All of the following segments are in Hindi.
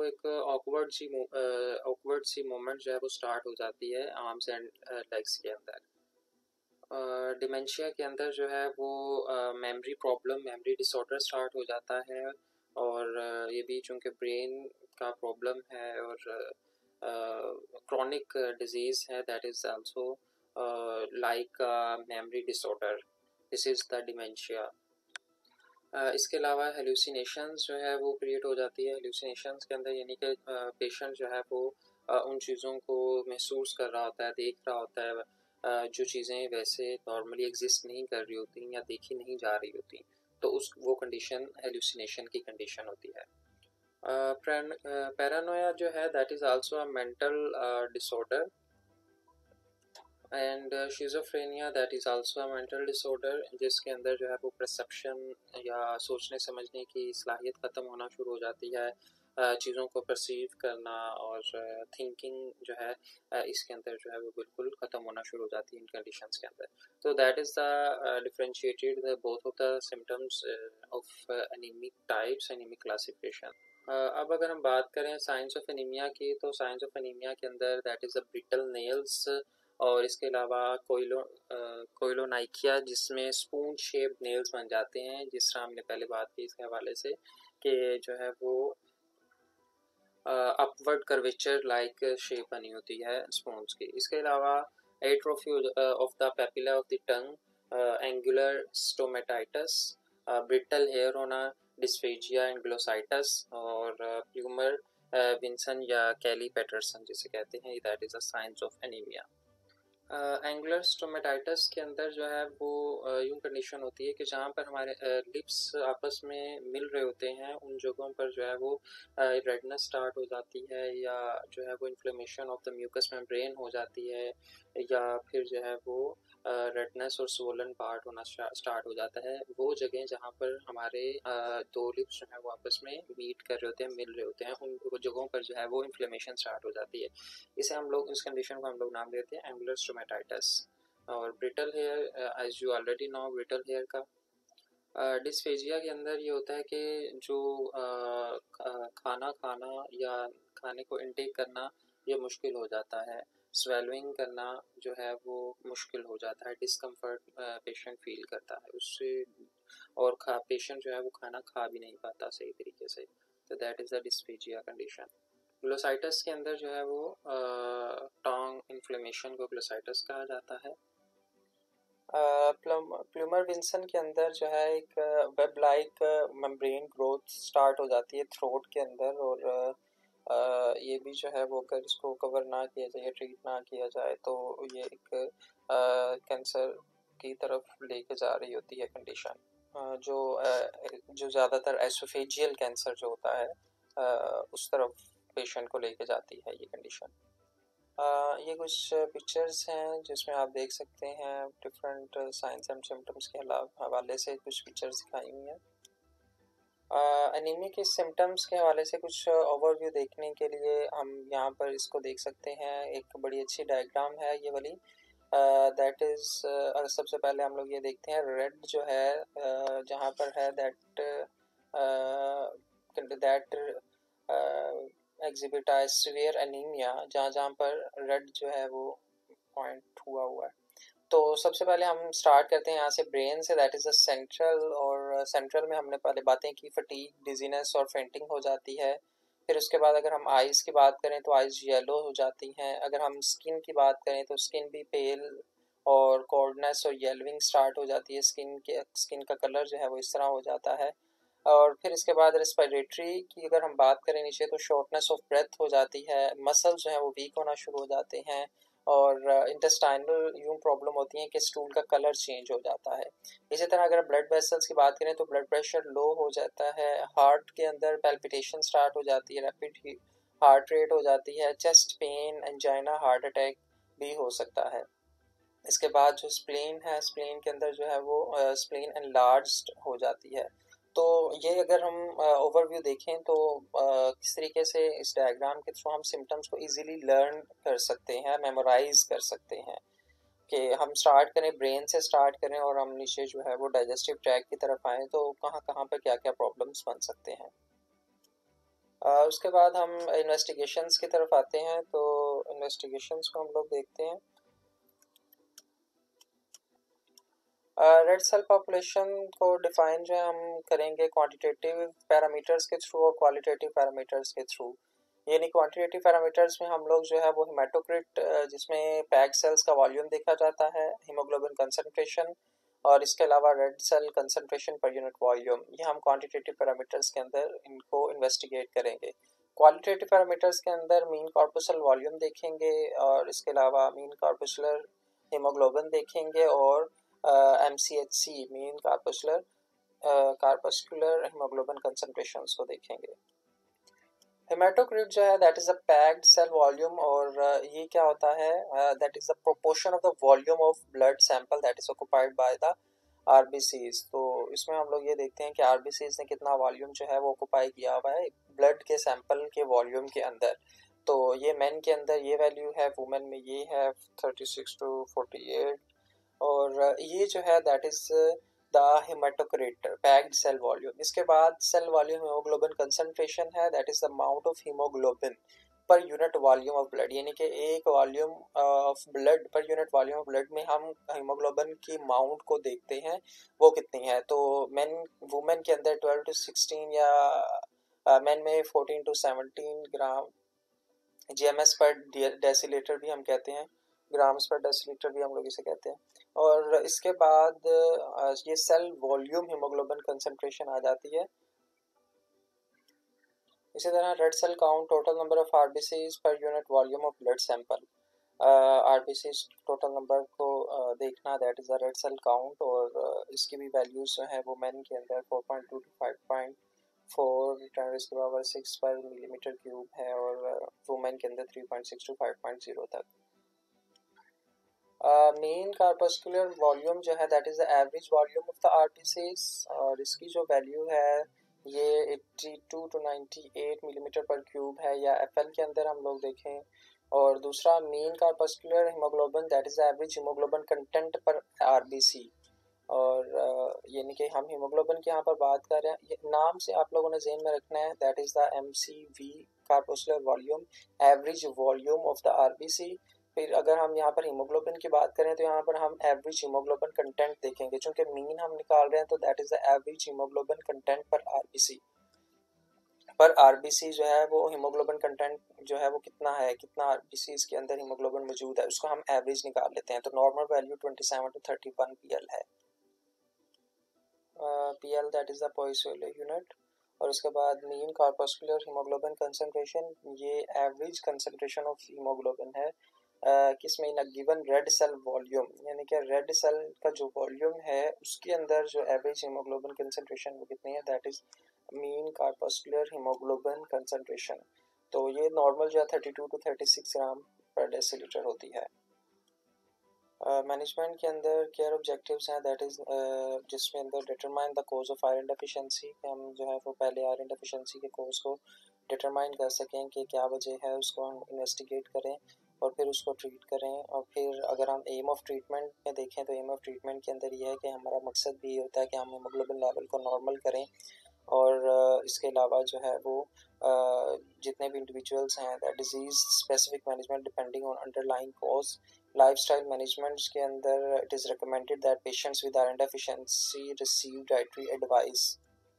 एक ऑकवर्ड सी मूवमेंट जो है वो स्टार्ट हो जाती है आर्म्स एंड लेग्स के अंदर। डिमेंशिया के अंदर जो है वो memory problem, memory disorder start हो जाता है और ये भी चूँकि ब्रेन का प्रॉब्लम है और chronic disease है, that is also like memory disorder. This is the dementia. इसके अलावा हेलुसिनेशंस जो है वो क्रिएट हो जाती है। हेलुसिनेशंस के अंदर यानी कि पेशेंट जो है वो उन चीज़ों को महसूस कर रहा होता है, देख रहा होता है, जो चीज़ें वैसे नॉर्मली एग्जिस्ट नहीं कर रही होती या देखी नहीं जा रही होती, तो वो कंडीशन हेलुसिनेशन की कंडीशन होती है। पैरानोया जो है that is also a mental disorder and schizophrenia that is also a mental disorder, जिसके अंदर जो है वो परसेप्शन या सोचने समझने की सलाहियत ख़त्म होना शुरू हो जाती है, चीज़ों को परसीव करना और थिंकिंग जो है इसके अंदर जो है वो बिल्कुल ख़त्म होना शुरू हो जाती है इन कंडीशंस के अंदर। तो that is the differentiated the both of the symptoms of anaemic types, anaemic classification. अब अगर हम बात करें साइंस ऑफ एनीमिया की, तो साइंस ऑफ एनीमिया के अंदर that is a brittle nails और इसके अलावा कोइलोनाइकिया जिसमें स्पून शेप नेल्स बन जाते हैं, जिस तरह हमने पहले बात की इसके हवाले से कि जो है वो अपवर्ड कर्वेचर लाइक शेप बनी होती है स्पून्स की। इसके अलावा atrophy of the papilla of the tongue, angular stomatitis, brittle hair होना, डिस्फेजिया एंड ग्लोसाइटस और प्लूमर विंसन या कैली पैटरसन जिसे कहते हैं, that is a science of anaemia. Angular stomatitis के अंदर जो है वो यूँ कंडीशन होती है कि जहाँ पर हमारे लिप्स आपस में मिल रहे होते हैं उन जगहों पर जो है वो रेडनेस स्टार्ट हो जाती है, या जो है वो inflammation of the mucous membrane हो जाती है, या फिर जो है वो रेडनेस और स्वोलन पार्ट होना स्टार्ट हो जाता है। वो जगह जहाँ पर हमारे दो लिप्स जो है वो आपस में मीट कर रहे होते हैं, मिल रहे होते हैं, उन जगहों पर जो है वो इन्फ्लेमेशन स्टार्ट हो जाती है। इसे हम लोग, इस कंडीशन को हम लोग नाम देते हैं एंगुलर स्टोमेटाइटिस। और brittle hair, as you already know, brittle hair का डिस्फेजिया के अंदर ये होता है कि जो खाना खाना या खाने को इनटेक करना ये मुश्किल हो जाता है, स्वेलविंग करना जो है वो मुश्किल हो जाता है, डिस्कम्फर्ट पेशेंट फील करता है उससे, और पेशेंट जो है वो खाना खा भी नहीं पाता सही तरीके से। तो that is the dysphagia condition. Glossitis के अंदर जो है वो टोंग इन्फ्लेमेशन को ग्लोसाइटस कहा जाता है। प्लूमर विंसन के अंदर जो है एक web like membrane growth start हो जाती है थ्रोट के अंदर, और ये भी जो है वो अगर इसको कवर ना किया जाए, ट्रीट ना किया जाए, तो ये एक कैंसर की तरफ लेके जा रही होती है कंडीशन, जो ज़्यादातर एसोफेजियल कैंसर जो होता है उस तरफ पेशेंट को लेके जाती है ये कंडीशन। ये कुछ पिक्चर्स हैं जिसमें आप देख सकते हैं डिफरेंट साइंस एंड सिम्टम्स के हवाले से कुछ पिक्चर्स दिखाई हुई हैं। एनीमिया के सिम्टम्स के हवाले से कुछ ओवरव्यू देखने के लिए हम यहाँ पर इसको देख सकते हैं। एक बड़ी अच्छी डायग्राम है ये वाली, दैट इज़ सबसे पहले हम लोग ये देखते हैं रेड जो है जहाँ पर है दैट एग्जिबिट सीवियर एनीमिया, जहाँ पर रेड जो है वो पॉइंट हुआ है। तो सबसे पहले हम स्टार्ट करते हैं यहाँ से ब्रेन से, दैट इज़ अ सेंट्रल, और सेंट्रल में हमने पहले बातें की, फटीग, डिजीनेस और फेंटिंग हो जाती है। फिर उसके बाद अगर हम आइज़ की बात करें तो आइज़ येलो हो जाती हैं। अगर हम स्किन की बात करें तो स्किन भी पेल और कोल्डनेस और येलोइंग स्टार्ट हो जाती है, स्किन का कलर जो है वो इस तरह हो जाता है। और फिर इसके बाद रेस्पिरेटरी की अगर हम बात करें नीचे, तो शॉर्टनेस ऑफ ब्रेथ हो जाती है, मसल्स जो है वो वीक होना शुरू हो जाते हैं, और इंटेस्टाइनल यूँ प्रॉब्लम होती है कि स्टूल का कलर चेंज हो जाता है। इसी तरह अगर ब्लड वेसल्स की बात करें तो ब्लड प्रेशर लो हो जाता है, हार्ट के अंदर पैल्पिटेशन स्टार्ट हो जाती है, रैपिड हार्ट रेट हो जाती है, chest pain, angina, heart attack भी हो सकता है। इसके बाद जो स्प्लीन है, स्प्लीन के अंदर जो है वो स्प्लीन एनलार्ज्ड हो जाती है। तो ये अगर हम ओवरव्यू देखें तो किस तरीके से इस डायग्राम के थ्रू हम सिम्टम्स को इजीली लर्न कर सकते हैं, मेमोराइज कर सकते हैं, कि हम स्टार्ट करें, ब्रेन से स्टार्ट करें और हम नीचे जो है वो डाइजेस्टिव ट्रैक की तरफ आएँ तो कहाँ कहाँ पर क्या क्या प्रॉब्लम्स बन सकते हैं। उसके बाद हम इन्वेस्टिगेशंस की तरफ आते हैं। तो इन्वेस्टिगेशंस को हम लोग देखते हैं। रेड सेल पॉपुलेशन को डिफाइन जो है हम करेंगे क्वांटिटेटिव पैरामीटर्स के थ्रू और क्वालिटेटिव पैरामीटर्स के थ्रू। यानी क्वांटिटेटिव पैरामीटर्स में हम लोग जो है वो हेमाटोक्रिट, जिसमें पैक्ड सेल्स का वॉल्यूम देखा जाता है, हीमोग्लोबिन कंसंट्रेशन, और इसके अलावा red cell concentration per unit volume, ये हम क्वांटिटेटिव पैरामीटर्स के अंदर इनको इन्वेस्टिगेट करेंगे। क्वालिटेटिव पैरामीटर्स के अंदर मीन कॉर्पुसल वॉल्यूम देखेंगे, और इसके अलावा मीन कॉर्पुसुलर हीमोग्लोबिन देखेंगे, और MCHC mean corpuscular haemoglobin concentrations को देखेंगे। हेमाटोक्रिट जो है that is a packed cell volume, और ये क्या होता है, that is the proportion of the volume of blood sample that is occupied by the RBCs. तो इसमें हम लोग ये देखते हैं कि आरबीसीज ने कितना वॉल्यूम जो है वो ऑक्युपाई किया हुआ है ब्लड के सैंपल के वॉल्यूम के अंदर। तो ये मेन के अंदर ये वैल्यू है, वुमेन में ये है 36 to 48, और ये जो है that is the haematocrit packed cell volume. इसके बाद सेल वॉल्यूम हीमोग्लोबिन कंसंट्रेशन है, that is the amount of haemoglobin per unit volume of blood. यानी कि एक volume of blood per unit volume of blood में हम हीमोग्लोबिन की अमाउंट को देखते हैं वो कितनी है। तो मेन वुमेन के अंदर 12 to 16 या मेन में 14 to 17 gram GMS per decilitre भी हम कहते हैं, ग्राम्स पर डेसीलीटर भी हम लोग इसे कहते हैं। और इसके बाद ये सेल वॉल्यूम हीमोग्लोबिन कंसंट्रेशन आ जाती है। इसी तरह red cell count, total number of RBCs per unit volume of blood sample. RBCs total number को देखना, that is the red cell count, और इसकी भी वैल्यूज जो है वो मेन के अंदर 4.2 to 5.4 10 पावर 6 पर मिलीमीटर क्यूब है, और वुमेन के अंदर 3.6 to 5.0 तक। मेन कार्पस्कुलर वॉल्यूम जो है that is the average volume of the RBCs, और इसकी जो वैल्यू है ये 82 to 98 मिलीमीटर पर क्यूब है, या एफएल के अंदर हम लोग देखें। और दूसरा mean corpuscular haemoglobin that is the average haemoglobin content per RBC. और यानी कि हम हीमोग्लोबिन की यहाँ पर बात कर रहे हैं, ये नाम से आप लोगों ने ज़हन में रखना है, that is the MCV corpuscular volume, average volume of the RBC. फिर अगर हम यहाँ पर हीमोग्लोबिन की बात करें तो यहाँ पर हम एवरेज हीमोग्लोबिन कंटेंट देखेंगे, चूंकि मीन हम निकाल रहे हैं तो that is the average haemoglobin content per RBC. Per RBC जो है वो हीमोग्लोबिन कंटेंट जो है वो कितना है, कितना आरबीसी इसके अंदर हीमोग्लोबिन मौजूद है, उसको हम एवरेज निकाल लेते हैं। तो नॉर्मल वैल्यू 27 to 31 PL है, PL दैट इज द पोइसोले यूनिट। और उसके बाद मीन कॉर्पस्कुलर हीमोग्लोबिन कंसंट्रेशन, ये एवरेज कंसंट्रेशन ऑफ हीमोग्लोबिन है किसमें, in given red cell volume, यानी कि रेड सेल का जो वॉल्यूम है उसके अंदर जो एवरेज हीमोग्लोबिन कंसंट्रेशन वो कितनी है, that is mean corpuscular haemoglobin concentration. तो ये नॉर्मल जो है 32 to 36 ग्राम पर डेसीलीटर होती है। मैनेजमेंट के अंदर केयर ऑब्जेक्टिव्स हैं, दैट इज़ जिसमें अंदर determine the cause of iron deficiency, हम जो है वो पहले आयरन डेफिशिएंसी के कोज को डिटरमाइन कर सकें कि क्या वजह है, उसको हम इन्वेस्टिगेट करें और फिर उसको ट्रीट करें। और फिर अगर हम एम ऑफ ट्रीटमेंट में देखें तो एम ऑफ ट्रीटमेंट के अंदर ये है कि हमारा मकसद भी ये होता है कि हम हीमोग्लोबिन लेवल को नॉर्मल करें, और इसके अलावा जो है वो जितने भी इंडिविजुअल्स हैं that disease specific management depending on underlying cause. Lifestyle management के अंदर it is recommended that patients with iron deficiency receive dietary advice.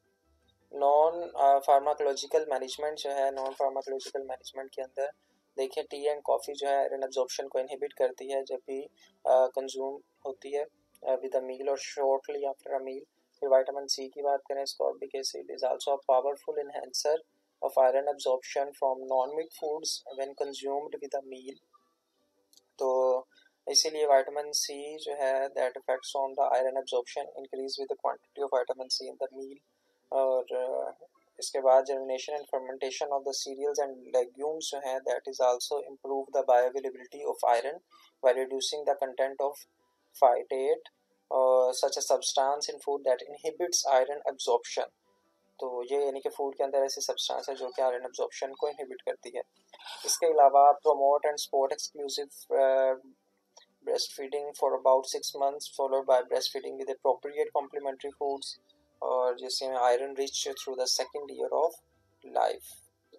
Non pharmacological management जो है, नॉन फार्माकोलॉजिकल मैनेजमेंट के अंदर देखिए टी एंड कॉफ़ी जो है आयरन एब्जॉर्प्शन को इनहिबिट करती है जब भी कंज्यूम होती है विद अ मील और शॉर्टली आफ्टर अ मील। फिर विटामिन सी की बात करें, ascorbic acid is also a powerful enhancer of iron absorption from non meat foods when consumed with a meal. तो इसीलिए विटामिन सी जो है that effects on the iron absorption increase with the quantity of vitamin C in the meal. और इसके बाद germination and fermentation of the cereals and legumes जो है that is also improve the bioavailability of iron by reducing the content of phytate such a substance in food that inhibits iron absorption. तो ये यानी कि फूड के अंदर ऐसी सब्सटेंस है जो कि आयरन एब्जॉर्प्शन को इनहिबिट करती है। इसके अलावा promote and support exclusive breastfeeding for about 6 months followed by breastfeeding with appropriate complementary foods, और जिसमें iron rich through the second year of life.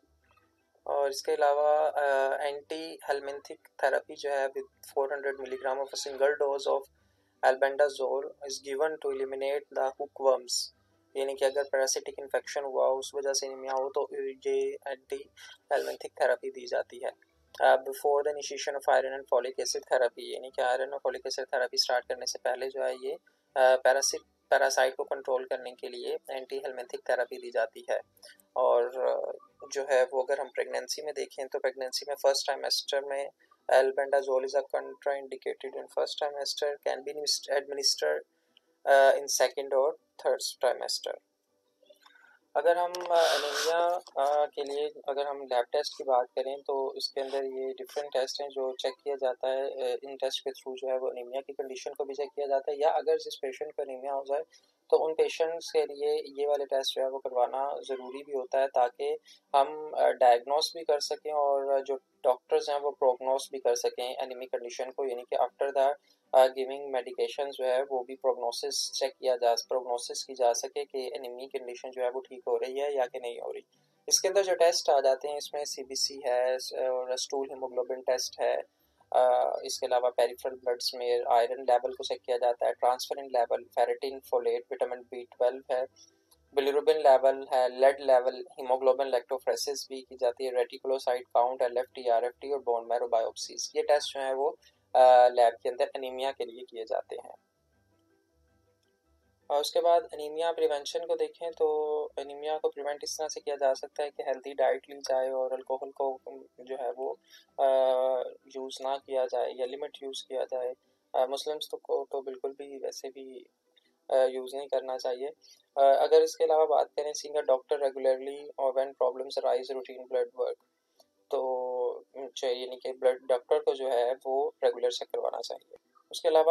और इसके अलावा एंटी हेलमिंथिक थेरेपी जो है with 400 milligram of a single dose of albendazole is given to eliminate the hookworms, यानी कि अगर पैरासिटिक इन्फेक्शन हुआ उस वजह से एनीमिया हो तो ये एंटी हेलमिंथिक थेरेपी दी जाती है। Before the initiation of iron and folic acid therapy, यानी कि आयरन और फॉलिक एसिड थेरेपी स्टार्ट करने से पहले जो है ये पैरासाइट को कंट्रोल करने के लिए एंटी हेलमिंथिक थेरेपी दी जाती है। और जो है वो अगर हम प्रेगनेंसी में देखें तो प्रेगनेंसी में फर्स्ट ट्राइमेस्टर में albendazole is a contraindicated in first trimester, can be administered in second or third trimester. अगर हम एनीमिया के लिए अगर हम लैब टेस्ट की बात करें तो इसके अंदर ये डिफरेंट टेस्ट हैं जो चेक किया जाता है। इन टेस्ट के थ्रू जो है वो एनीमिया की कंडीशन को भी चेक किया जाता है, या अगर जिस पेशेंट को एनीमिया हो जाए तो उन पेशेंट्स के लिए ये वाले टेस्ट जो है वो करवाना ज़रूरी भी होता है, ताकि हम डायग्नोस भी कर सकें और जो डॉक्टर्स हैं वो प्रोग्नोस भी कर सकें एनीमिक कंडीशन को, यानी कि आफ्टर द गिविंग मेडिकेशन जो है वो भी प्रोग्नोसिस की जा सके कि एनीमी कंडीशन जो है वो ठीक हो रही है या कि नहीं हो रही। इसके अंदर जो टेस्ट आ जाते हैं इसमें सीबीसी है और स्टूल हीमोग्लोबिन टेस्ट है। इसके अलावा peripheral blood smear, iron level को चेक किया जाता है, transferrin level, ferritin, folate, vitamin B12 है, बिलिरुबिन लेवल है, लेड लेवल, हीमोग्लोबिन लैक्टोफ्रेसिस भी की जाती है, रेटिकुलोसाइट काउंट, LFT, RFT और बोन मैरो बायोप्सीज। ये टेस्ट जो है वो लैब के अंदर एनीमिया के लिए किए जाते हैं। और उसके बाद एनीमिया प्रिवेंशन को देखें तो एनीमिया को प्रिवेंट इस तरह से किया जा सकता है कि हेल्दी डाइट ली जाए और अल्कोहल को जो है वो यूज़ ना किया जाए या लिमिट यूज़ किया जाए। मुस्लिम्स को तो बिल्कुल भी वैसे भी यूज़ नहीं करना चाहिए। अगर इसके अलावा बात करें सीइंग अ डॉक्टर रेगुलरली और when problems arise routine blood work, तो यानी कि ब्लड डॉक्टर को जो है वो रेगुलर चेक करवाना चाहिए। उसके अलावा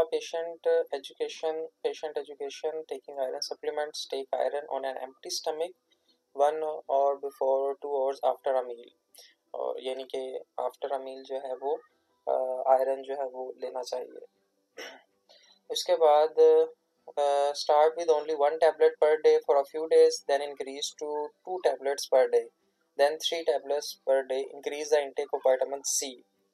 patient education, taking iron supplements, take iron on an empty stomach 1 or 2 hours after a meal, और यानी कि आफ्टर अ मील जो है वो आयरन जो है वो लेना चाहिए। उसके बाद start with only 1 tablet per day for a few days, then increase to 2 tablets per day, then 3 tablets per day. Increase the intake of vitamin C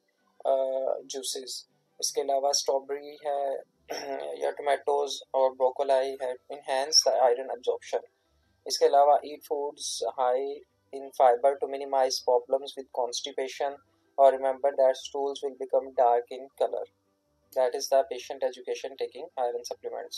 juices. इसके अलावा स्ट्रॉबेरी है या टोमेटोज और ब्रोकोली है, enhance the iron absorption. इसके अलावा eat foods high in fiber to minimize problems with constipation, or remember that stools will become dark in color. That is the patient education taking iron supplements.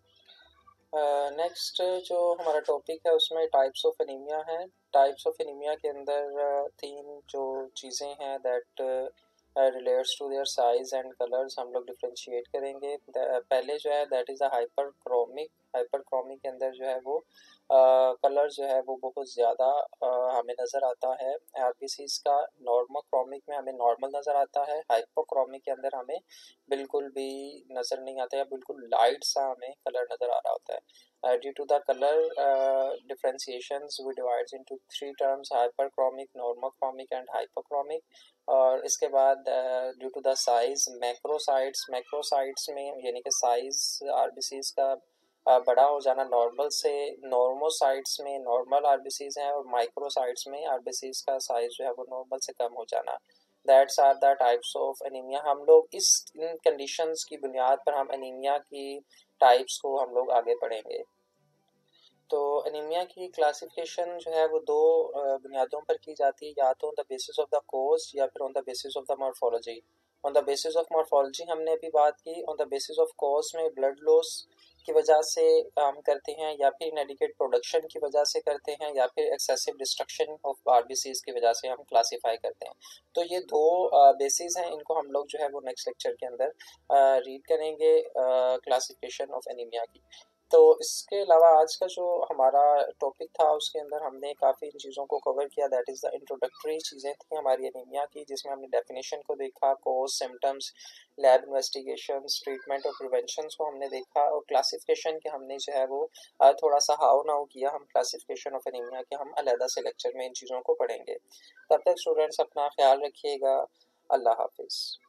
Next जो हमारा टॉपिक है उसमें टाइप्स ऑफ एनीमिया है। टाइप्स ऑफ एनीमिया के अंदर 3 जो चीज़ें हैं that relates to their size and colours हम लोग डिफ्रेंशिएट करेंगे। पहले जो है that is a hyperchromic. Hyperchromic के अंदर जो है वो कलर जो है वो बहुत ज़्यादा हमें नज़र आता है। आरबीसीज का नॉर्मोक्रोमिक में हमें नॉर्मल नज़र आता है, हाइपोक्रोमिक के अंदर हमें बिल्कुल भी नज़र नहीं आता या बिल्कुल लाइट सा हमें कलर नज़र आ रहा होता है। Due to the colour differentiations we divides into 3 terms, hyperchromic, normochromic and hypochromic. और इसके बाद due to the size, macrocytes में यानी कि साइज आरबीसीज का बड़ा हो जाना नॉर्मल से, नॉर्मोसाइट्स में नॉर्मल आरबीसीज हैं और माइक्रोसाइट्स में आरबीसीज का साइज जो है वो नॉर्मल से कम हो जाना। That's are the types of anaemia. हम लोग इन कंडीशंस की बुनियाद पर हम एनीमिया की टाइप्स को हम लोग आगे पढ़ेंगे। तो एनीमिया की क्लासिफिकेशन जो है वो 2 बुनियादों पर की जाती है, या तो on the basis of the cause या फिर on the basis of the morphology. On the basis of morphology हमने अभी बात की। On the basis of cause में ब्लड लॉस की वजह से हम करते हैं, या फिर इनएडिक्वेट प्रोडक्शन की वजह से करते हैं, या फिर एक्सेसिव डिस्ट्रक्शन ऑफ आरबीसीज की वजह से हम क्लासीफाई करते हैं। तो ये 2 बेसिस हैं, इनको हम लोग जो है वो नेक्स्ट लेक्चर के अंदर रीड करेंगे क्लासिफिकेशन ऑफ एनीमिया की। तो इसके अलावा आज का जो हमारा टॉपिक था उसके अंदर हमने काफ़ी इन चीज़ों को कवर किया। दैट इज़ द इंट्रोडक्टरी चीज़ें थी हमारी एनीमिया की, जिसमें हमने डेफिनेशन को देखा, cause, symptoms, lab investigations, treatment और प्रिवेंशन को हमने देखा, और क्लासिफिकेशन के हमने जो है वो थोड़ा सा हाउ नाउ किया। हम क्लासिफिकेशन ऑफ एनीमिया के हम अलहदा से लेक्चर में इन चीज़ों को पढ़ेंगे। तब तक स्टूडेंट्स अपना ख्याल रखिएगा। अल्लाह हाफिज़।